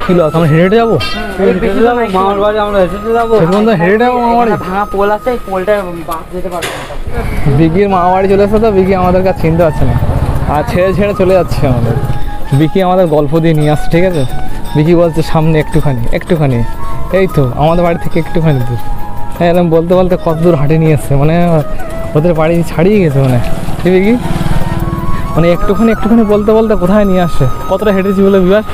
Kilo আমরা হেঁটে হেঁটে যাবো মামার বাড়ি, আমরা হেঁটে যাবো, হেঁটে যাবো মামার বাড়ি। ভাঙা পোল আছে, পোলটা বাস যেতে পারবে না। বিকির মামা বাড়ি চলে এসে তো বিকি আমাদের কাছে চিনতে পারছে না, আর ছেড়ে ছেড়ে চলে যাচ্ছে আমাদের। বিকি আমাদের গল্প দিয়ে নিয়ে আসছে, ঠিক আছে। বিকি বলছে সামনে একটুখানি, এই তো আমাদের বাড়ি থেকে একটুখানি দূর। হ্যাঁ এরকম বলতে বলতে কত দূর হাঁটে নিয়ে এসছে, মানে ওদের বাড়ি ছাড়িয়ে গেছে মানে। ঠিক বিকি, মানে একটুখানি বলতে বলতে কোথায় নিয়ে আসছে। কতটা হেঁটেছি বলে বিভাস?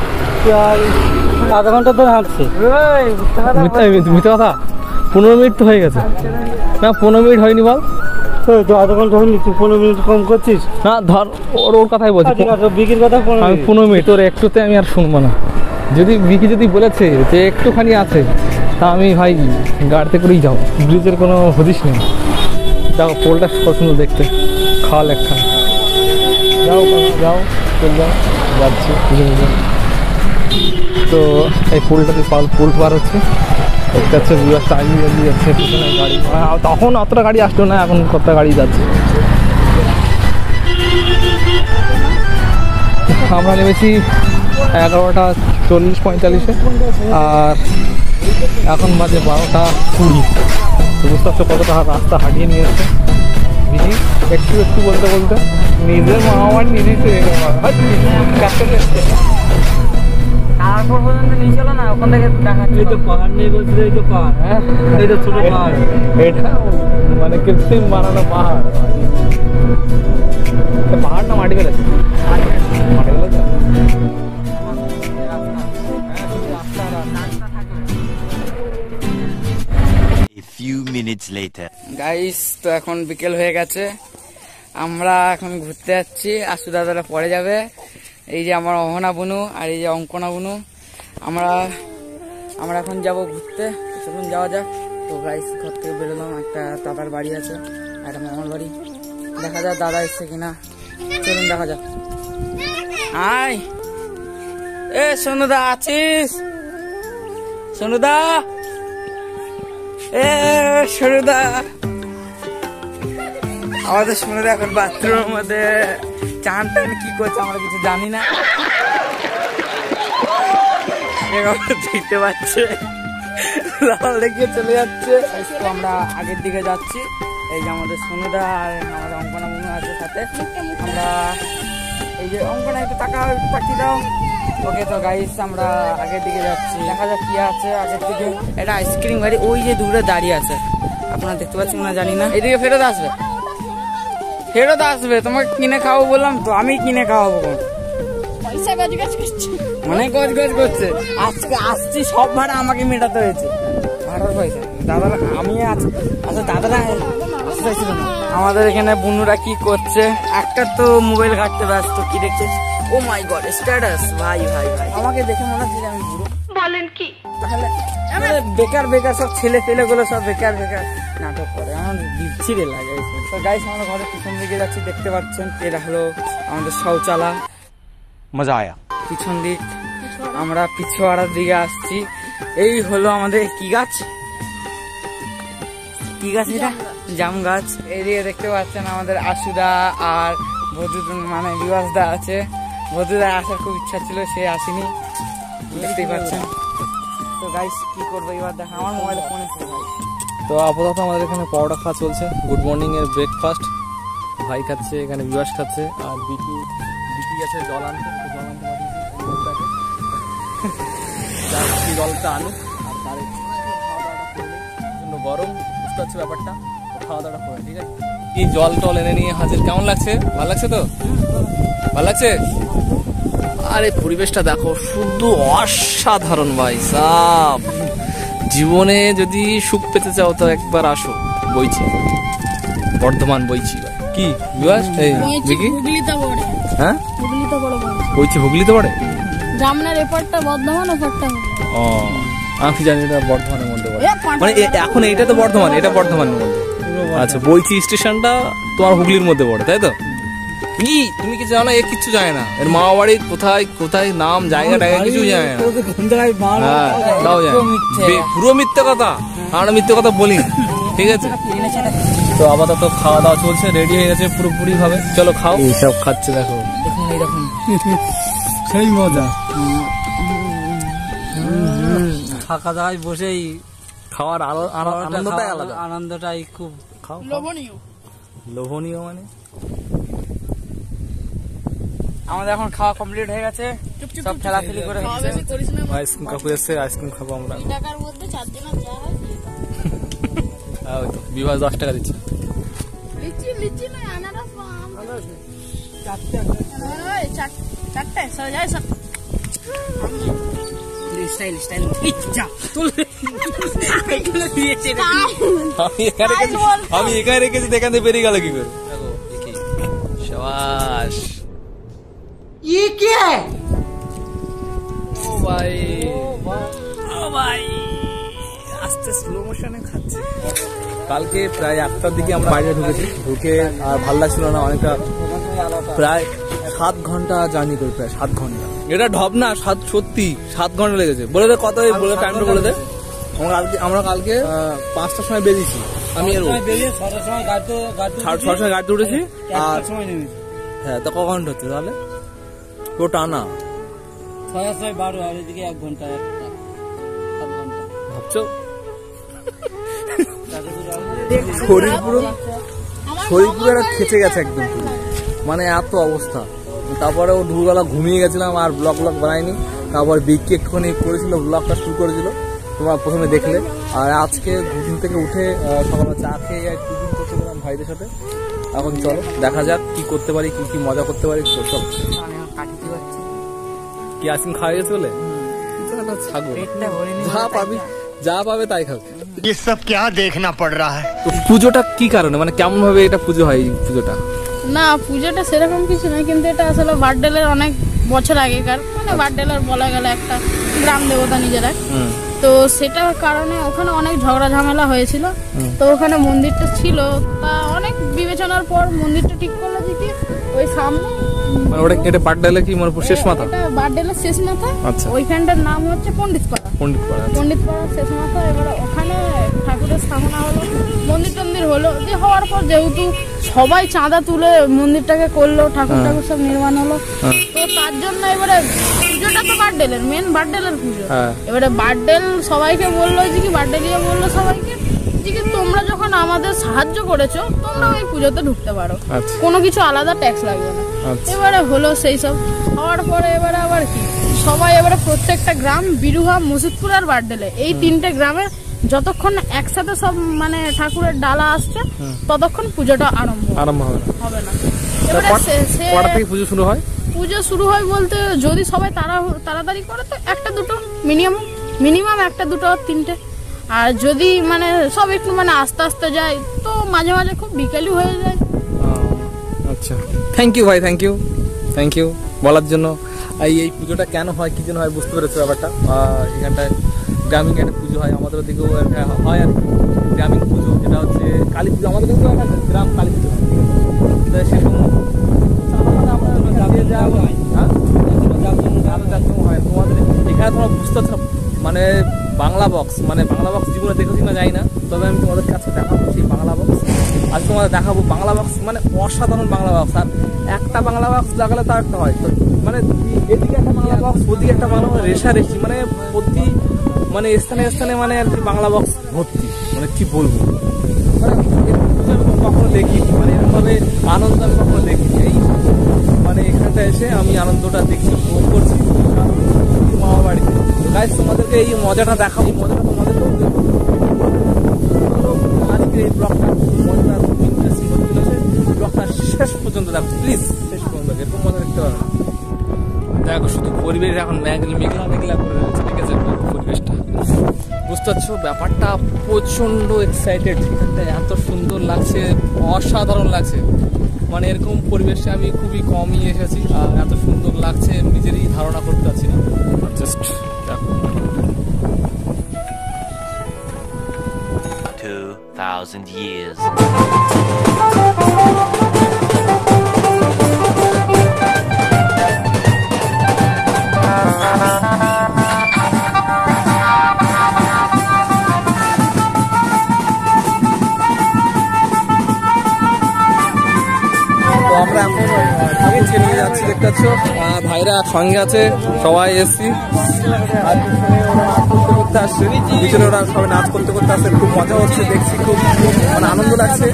আধা ঘন্টা ধরে হাঁটছে। মিথ্যে কথা, 15 মিনিট তো হয়ে গেছে না? 15 মিনিট হয়নি বল? তো আধা ঘন্টা হয়নি, তুই 15 মিনিট কম করছিস না। ধর ওর কথাই বলছি, বিকির কথা। আমি 15 মিনিট, তোর একটুতে আমি আর শুনবো না। যদি বিকি যদি বলেছে যে একটুখানি আছে, তা আমি ভাই গাড়িতে করেই যাও, ব্রিজের কোনো হদিস নেই। দেখো পোলটা কত সুন্দর দেখতে, খাল একখানে। যাও চল যাও, যাচ্ছি। তো এই পোলটাতে পোল পার হচ্ছে, দেখতে হচ্ছে বিভাস চালিয়ে যাচ্ছে পিছনে গাড়ি। তখন অতটা গাড়ি আসলো না, এখন কতটা গাড়ি যাচ্ছে। আমরা নেমেছি 11টা 40-45-এ, আর এখন বাজে 12টা 20। বুঝতে পারছো কতটা রাস্তা হাঁটিয়ে নিয়ে এসছে বিকি। একটু বলতে বলতে নিজের মামাবাড়ি নিজেই চলে গেল। তারপর পর্যন্ত নিয়ে চলো না, ওখান থেকে দেখা। এই তো পাহাড় নেই বলছিল, এই তো পাহাড়, হ্যাঁ এই তো ছোট পাহাড়। এটা মানে কৃত্রিম বানানো পাহাড়। পাহাড় না মাটি ফেলেছে? মাটি ফেলেছে। গাইস, তো এখন বিকেল হয়ে গেছে, আমরা এখন ঘুরতে যাচ্ছি। আশু দাদারা পরে যাবে। এই যে আমার অহনা বুনু আর এই যে অঙ্কনা বুনু, আমরা এখন যাব ঘুরতে। চলুন যাওয়া যাক। তো গাইস, ঘর থেকে বেরোলাম, একটা দাদার বাড়ি আছে, একটা মামার বাড়ি। দেখা যাক দাদা এসছে কিনা, চলুন দেখা যাক। আয় এ সোনুদা, আছিস? সোনুদা, এ সোনুদা। আমাদের সোনুদা এখন বাথরুমের মধ্যে চান টান কি করছে আমরা কিছু জানি না, দেখতে পাচ্ছে, লাল দেখে চলে যাচ্ছে। তো আমরা আগের দিকে যাচ্ছি। এই যে আমাদের সোনুদা আর আমাদের অঙ্কনা বুনু আছে সাথে। আমরা এই যে অঙ্কনা একটু তাকিয়ে দাও। ওকে, তো গাইস আমরা আগের দিকে যাচ্ছি, দেখা যাক কি আছে আগের দিকে। এটা আইসক্রিম গাড়ি ওই যে দূরে দাঁড়িয়ে আছে, আপনারা দেখতে পাচ্ছেন না জানি না। এইদিকে ফেরত আসবে, তোমাকে কিনে খাওয়াবো বললাম তো, আমি কিনে খাওয়াবো। অনেক গজ করছে। আজকে আসছি, সব ভাড়া আমাকে মেটাতে হয়েছে, ভাড়ার পয়সা। দাদারা আমি আচ্ছা দাদারা আসতে চাইছিল না। আমাদের এখানে বুনুরা কি করছে, একটা তো মোবাইল ঘাটতে ব্যস্ত। কি দেখছে? Oh my God, status. ভাই আমাকে দেখে মনে হচ্ছে আমি বুড়ো। বলেন কি? তাহলে বেকার সব ছেলে গুলো সব বেকার নাটক করে, আমার বিচ্ছিরে লাগে। তো গাইস, আমরা ঘরের পিছন দিকে যাচ্ছি, দেখতে পাচ্ছেন। এটা হলো আমাদের শৌচালয়। মজা আয়া। পিছন দিক, আমরা পিছুয়াড়ার দিকে আসছি। এই হলো আমাদের কি গাছ এটা? জাম গাছ। এদিকে দেখতে পাচ্ছেন আমাদের আশুদা আর মানে বিভাসদা আছে। বধুদা আসার খুব ইচ্ছা ছিল, সে আসেনি, দেখতেই পাচ্ছেন। তো গাইস, কি করবো এবার দেখা, আমার মোবাইলে ফোন এসেছে ভাই। তো আপাতত আমাদের এখানে পরোটা খাওয়া চলছে, গুড মর্নিং এর ব্রেকফাস্ট। ভাই খাচ্ছে, এখানে বিভাস খাচ্ছে, আর বিকি গেছে জল আনতে জলটা আনুক। আর তার জন্য গরম, বুঝতে পারছি ব্যাপারটা, খাওয়া দাওয়াটা করে, ঠিক আছে। এই জল টল এনে নিয়ে হাজির। কেমন লাগছে? ভালো লাগছে তো? ভালো লাগছে? আর এই পরিবেশটা দেখো, শুধু অসাধারণ ভাই সাব। জীবনে যদি সুখ পেতে চাও তো একবার আসো বইছি, বর্ধমান বইছি। কি বিভাস? এই বিকি, হ্যাঁ বইছি হুগলিতে পড়ে। জামনার এপারটা বর্ধমান, ওপারটা ও, আমি জানি এটা বর্ধমানের মধ্যে পড়ে। মানে এখন এইটা তো বর্ধমান, এটা বর্ধমানের মধ্যে। আচ্ছা, বইছি স্টেশনটা তোমার হুগলির মধ্যে পড়ে, তাই তো? কি তুমি কি জানো? এ কিচ্ছু জানে না, এর মামা বাড়ি কোথায় নাম জায়গা কিছু জানে না। হ্যাঁ, তাও জানে, পুরো মিথ্যে কথা। আমরা মিথ্যে কথা বলি না, ঠিক আছে। তো আপাতত খাওয়া দাওয়া চলছে, রেডি হয়ে গেছে পুরোপুরি ভাবে। চলো খাও। এইসব খাচ্ছে দেখো, এরকম সেই মজা। ফাঁকা জায়গায় বসেই খাওয়ার আনন্দটাই আলাদা, আনন্দটাই খুব লোভনীয়। লোভনীয় মানে আমাদের এখন খাওয়া কমপ্লিট হয়ে গেছে, সব খেলাখেলি করে খাওয়া বেশি করিস না মানে। আইসক্রিম কাকু এসছে, আইসক্রিম খাবো আমরা। 2 টাকার মধ্যে 4 দিনের যা হয় ওই তো বিভাগ 10 টাকা দিচ্ছে। লিচি না আনারস বা আম। ওই চারটে সরে যায় সব। স্টাইল স্টাইল ইচ্ছা তুল এগুলো দিয়েছে আমি এখানে রেখেছি, এখান থেকে বেরিয়ে গেল কি করে? দেখো দেখি, শাবাশ। ये क्या है? ও ভাই, ও ভাই, আস্তে স্লো মোশনে খাচ্ছে। কালকে প্রায় 8টার দিকে আমরা বাইরে ঢুকে আর ভালো লাগছিল না, অনেকটা প্রায় 7 ঘন্টা জার্নি করি, প্রায় 7 ঘন্টা। এটা ঢপ না, সত্যি 7 ঘন্টা লেগেছে। বলে দে কত, বলে টাইমটা বলে দে। আমরা কালকে 5টার সময় বেরিয়েছি, আমি এর 6টার সময় গাড়িতে 6টার সময় গাড়িতে উঠেছি। আর সময় নেমেছি, হ্যাঁ, তো ক ঘন্টা হচ্ছে তাহলে? তো টানা 6 12 আর এদিকে 1 ঘন্টা 7 ঘন্টা ভাবছো? শরীর পুরো খেচে গেছে একদম পুরো, মানে এত অবস্থা। তারপরে ও দুপুরবেলা ঘুমিয়ে গেছিলাম আর ব্লগ বানাইনি। তারপর বিক্কি একটুখানি করেছিল, ব্লগটা শুরু করেছিল, তোমরা প্রথমে দেখলে। আর আজকে ঘুম থেকে উঠে সকালে চা খেয়ে টিফিন করতে গেলাম ভাইদের সাথে। এখন চলো দেখা যাক কি করতে পারি, কি মজা করতে পারি। চলো, কি আইসক্রিম খাওয়া গেছে বলে ছাগল, যা পাবে তাই খাবে। ये सब क्या देखना पड़ रहा है? তো পুজোটা কি কারণে, মানে কেমন ভাবে এটা পুজো হয়? এই পুজোটা না, পুজোটা সেরকম কিছু নয়, কিন্তু এটা আসলে বার্থডেলের অনেক বছর আগেকার, মানে বার্থডেলের বলা গেলে একটা গ্রাম দেবতা নিজেরা। তো সেটার কারণে ওখানে অনেক ঝগড়া ঝামেলা হয়েছিল। তো ওখানে মন্দিরটা ছিল, তা অনেক বিবেচনার পর মন্দিরটা ঠিক করলো যে কি ওই সামনে, মানে ওটা এটা বার্থডেলে কি মানে শেষ মাথা? এটা বার্থডেলের শেষ মাথা। আচ্ছা। ওইখানটার নাম হচ্ছে পণ্ডিতপাড়া। পণ্ডিতপাড়া শেষ মাথা। এবারে ওখানে ঠাকুরের স্থাপনা হলো, মন্দির হলো। যে হওয়ার পর যেহেতু সবাই চাঁদা তুলে মন্দিরটাকে করলো, ঠাকুর সব নির্মাণ হলো, তো তার জন্য এবারে পুজোটা তো বার্থডেলের মেন, বার্থডেলের পুজো। এবারে বার্থডেল সবাইকে বললো যে কি, বার্থডেলিয়া বললো সবাইকে যে কি তোমরা যখন আমাদের সাহায্য করেছো, তোমরা ওই পুজোতে ঢুকতে পারো, কোনো কিছু আলাদা ট্যাক্স লাগবে না। এবারে হলো সেই সব হওয়ার পরে এবারে আবার কি সবাই এবারে প্রত্যেকটা গ্রাম, বিরুহা, মসজিদপুর আর বার্থডেলে, এই 3টে গ্রামের যতক্ষণ একসাথে সব মানে ঠাকুরের ডালা আসছে ততক্ষণ পুজোটা আরম্ভ হবে না। এবারে পুজো শুরু হয়? পুজো শুরু হয় বলতে যদি সবাই তাড়াতাড়ি করে তো 1টা 2টো মিনিমাম 1টা 2টো 3টে। আর যদি মানে সব একটু মানে আস্তে আস্তে যায় তো মাঝে মাঝে খুব বিকেলই হয়ে যায়। আচ্ছা, থ্যাংক ইউ ভাই, থ্যাংক ইউ বলার জন্য। এই পুজোটা কেন হয়, কি জন্য হয় বুঝতে পেরেছো ব্যাপারটা। এখানটায় গ্রামীণ একটা পুজো হয়, আমাদের দিকেও হয় আর কি, গ্রামীণ পুজো, যেটা হচ্ছে কালী পুজো। আমাদের কিন্তু গ্রাম কালী পুজো হয়, সেরকম হয়। তোমাদের এখানে তোমরা বুঝতে পারছো না, মানে বাংলা বক্স জীবনে দেখেছি না, যাই না, তবে আমি তোমাদের কাছে দেখাবো সেই বাংলা বক্স। আজ তোমাদের দেখাবো বাংলা বক্স, মানে অসাধারণ বাংলা বক্স। আর একটা বাংলা বক্স লাগালে তার একটা হয়, মানে এদিকে একটা বাংলা বক্স, ওদিকে একটা বাংলা, রেশারেশি, মানে প্রতি মানে স্থানে মানে আর কি বাংলা বক্স ভর্তি। মানে কি বলবো, মানে কখনো দেখিনি, মানে এরকমভাবে আনন্দ আমি কখনো দেখিনি। এই মানে এখানটা এসে আমি আনন্দটা দেখছি, উপভোগ করছি মামা বাড়িতে। গাইস, তোমাদেরকে এই মজাটা দেখাবো, মজাটা তোমাদের আজকে এই ব্লগটা মজাটা খুব ইন্টারেস্টিং হতে চলেছে। ব্লগটা শেষ পর্যন্ত দেখো প্লিজ, শেষ পর্যন্ত, এরকম মজা দেখতে পারো। দেখো শুধু পরিবেশ এখন মেঘলা করে রয়েছে, ঠিক আছে? পরিবেশটা বুঝতে পারছো, ব্যাপারটা প্রচন্ড এক্সাইটেড। এখানটা এত সুন্দর লাগছে, অসাধারণ লাগছে। মানে এরকম পরিবেশে আমি খুবই কমই এসেছি, আর এত সুন্দর লাগছে নিজেরই ধারণা করতে পারছি না। জাস্ট দেখো 2000 years. তো আমরা এখন ঠাকুরকে নিয়ে যাচ্ছি যাচ্ছি দেখতে পাচ্ছ, ভাইরা সঙ্গে আছে, সবাই এসছি আর পিছনে ওরা নাচ করতে করতে আসছে, পিছনে ওরা সবাই নাচ করতে করতে আসছে, খুব মজা হচ্ছে দেখছি, খুব মানে আনন্দ লাগছে।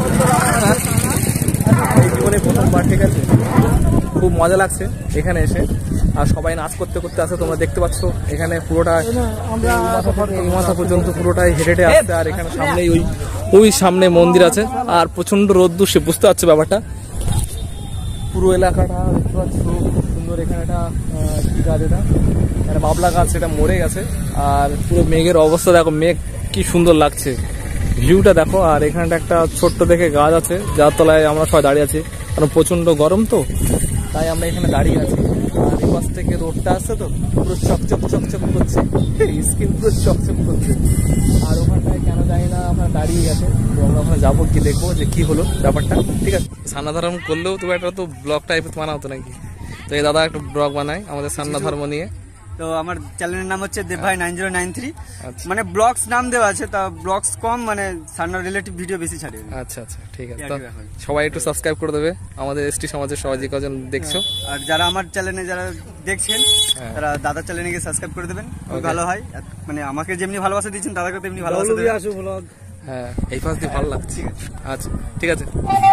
এই জীবনে প্রথমবার, ঠিক আছে, খুব মজা লাগছে এখানে এসে। আর সবাই নাচ করতে করতে আসে, তোমরা দেখতে পাচ্ছ এখানে পুরোটা এই মাথা পর্যন্ত পুরোটাই হেঁটে হেঁটে আসছে। আর এখানে সামনেই ওই সামনে মন্দির আছে, আর প্রচন্ড রোদ্দুর, সে বুঝতে পারছো ব্যাপারটা। পুরো এলাকাটা দেখতে পাচ্ছ খুব সুন্দর। এখানে একটা কি গাছ, এটা বাবলা গাছ, এটা মরে গেছে। আর পুরো মেঘের অবস্থা দেখো, মেঘ কি সুন্দর লাগছে, ভিউটা দেখো। আর এখানটা একটা ছোট্ট দেখে গাছ আছে, যার তলায় আমরা সবাই দাঁড়িয়ে আছি, কারণ প্রচন্ড গরম তো, তাই আমরা এখানে দাঁড়িয়ে আছি। আর এই পাশ থেকে রোডটা আসছে তো, পুরো চকচক চকচক করছে, স্কিন পুরো চকচক করছে। আর ওখানটায় কেন জানি না আমরা দাঁড়িয়ে গেছে, তো আমরা ওখানে যাবো, কি দেখবো যে কি হলো ব্যাপারটা, ঠিক আছে। সান্না ধর্ম করলেও তো একটা তো ব্লগ টাইপের বানাতো নাকি, তো এই দাদা একটা ব্লগ বানায় আমাদের সান্না ধর্ম নিয়ে। তো আমার চ্যানেলের নাম হচ্ছে দেবভাই 9093। আচ্ছা। মানে ব্লগস নাম দেওয়া আছে, তা ব্লগস কম, মানে সান্নার রিলেটিভ ভিডিও বেশি ছাড়ে। আচ্ছা আচ্ছা, ঠিক আছে। তো সবাই একটু সাবস্ক্রাইব করে দেবে, আমাদের এসটি সমাজের সবাই যে কজন দেখছো। আর যারা আমার চ্যানেলে যারা দেখছেন, তারা দাদার চ্যানেলে গিয়ে সাবস্ক্রাইব করে দেবেন, খুব ভালো হয়। মানে আমাকে যেমনি ভালোবাসা দিচ্ছেন, দাদাকে তেমনি ভালোবাসা দেবেন। হ্যাঁ, এই পাশ দিয়ে ভালো লাগছে। আচ্ছা, ঠিক আছে।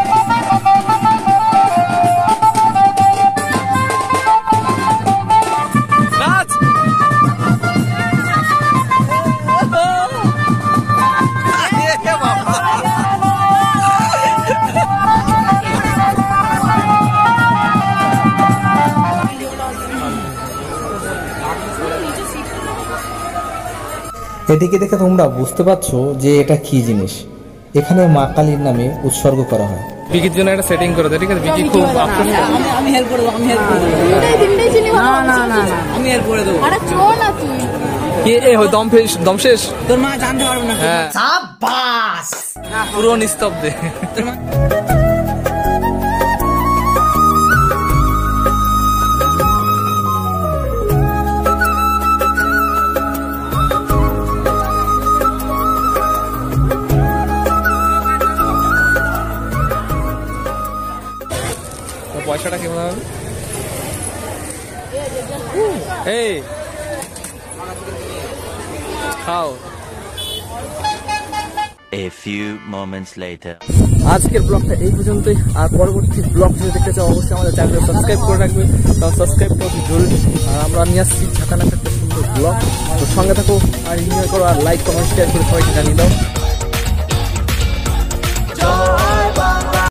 এটিকে দেখে তোমরা বুঝতে পারছো যে এটা কি জিনিস। এখানে মা কালীর নামে উৎসর্গ করা হয়। বিকির জন্য একটা সেটিং করে দে, ঠিক আছে? বিকি খুব আফসোস করে। আমি হেল্প করে দেবো, আমি হেল্প করে দেবো। তিনটেই চিনি না না না না, আমি হেল্প করে দেবো। আরে চো না তুই, কি দম শেষ? তোর মা জানতে পারবে না। হ্যাঁ, সাবাস, পুরো নিস্তব্ধে। পয়সাটা কেমন হবে? এই খাও। A few moments later. আজকের ব্লগটা এই পর্যন্তই। আর পরবর্তী ব্লগ যদি দেখতে চাও, অবশ্যই আমাদের চ্যানেলটা সাবস্ক্রাইব করে রাখবে, কারণ সাবস্ক্রাইব করা খুব জরুরি। আর আমরা নিয়ে আসছি ঝাঁকানাকা একটা সুন্দর ব্লগ, তো সঙ্গে থাকো আর এনজয় করো, আর লাইক কমেন্ট শেয়ার করে সবাইকে জানিয়ে দাও।